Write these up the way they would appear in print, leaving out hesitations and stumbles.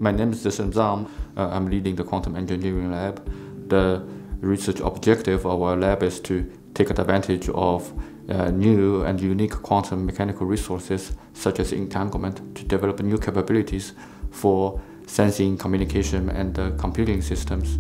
My name is Zheshen Zhang. I'm leading the Quantum Engineering Lab. The research objective of our lab is to take advantage of new and unique quantum mechanical resources such as entanglement to develop new capabilities for sensing, communication, and computing systems.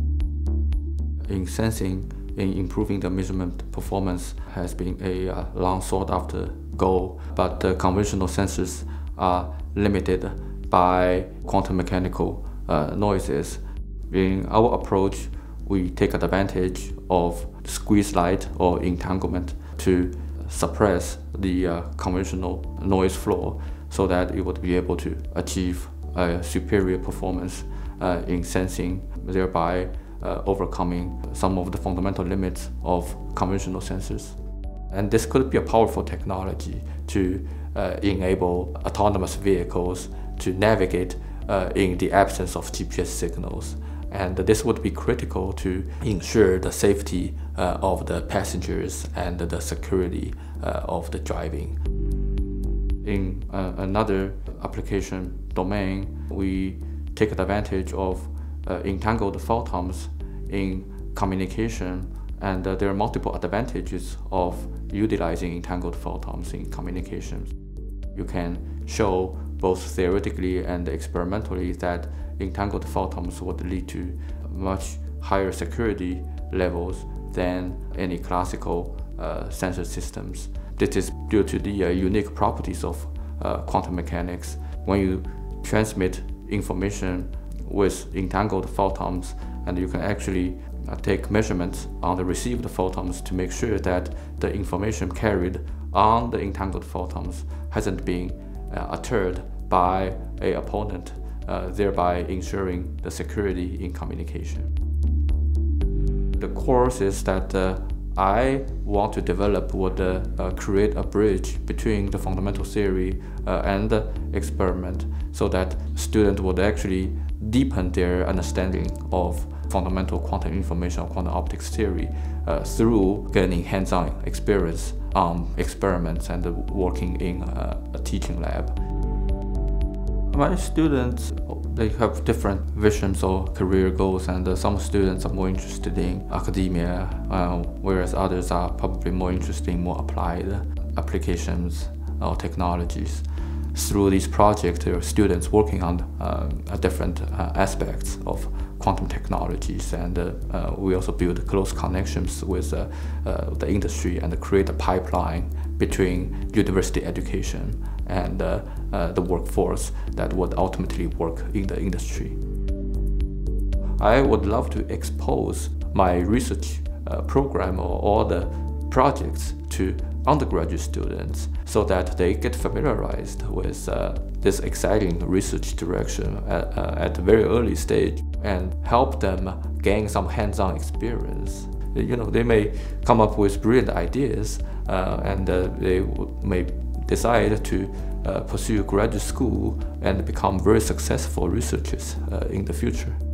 In sensing, in improving the measurement performance has been a long sought after goal, but the conventional sensors are limited by quantum mechanical noises. In our approach, we take advantage of squeeze light or entanglement to suppress the conventional noise floor so that it would be able to achieve a superior performance in sensing, thereby overcoming some of the fundamental limits of conventional sensors. And this could be a powerful technology to enable autonomous vehicles to navigate in the absence of GPS signals. And this would be critical to ensure the safety of the passengers and the security of the driving. In another application domain, we take advantage of entangled photons in communication, and there are multiple advantages of utilizing entangled photons in communications. You can show both theoretically and experimentally that entangled photons would lead to much higher security levels than any classical sensor systems. This is due to the unique properties of quantum mechanics. When you transmit information with entangled photons, and you can actually take measurements on the received photons to make sure that the information carried on the entangled photons hasn't been altered by an opponent, thereby ensuring the security in communication. The courses that I want to develop would create a bridge between the fundamental theory and the experiment, so that students would actually deepen their understanding of fundamental quantum information or quantum optics theory through gaining hands-on experience on experiments and working in a teaching lab. My students, they have different visions or career goals, and some students are more interested in academia, whereas others are probably more interested in more applied applications or technologies. Through these projects, there are students working on different aspects of quantum technologies, and we also build close connections with the industry and create a pipeline between university education and the workforce that would ultimately work in the industry. I would love to expose my research program or all the projects to undergraduate students so that they get familiarized with this exciting research direction at a very early stage and help them gain some hands-on experience. You know, they may come up with brilliant ideas and they may decide to pursue graduate school and become very successful researchers in the future.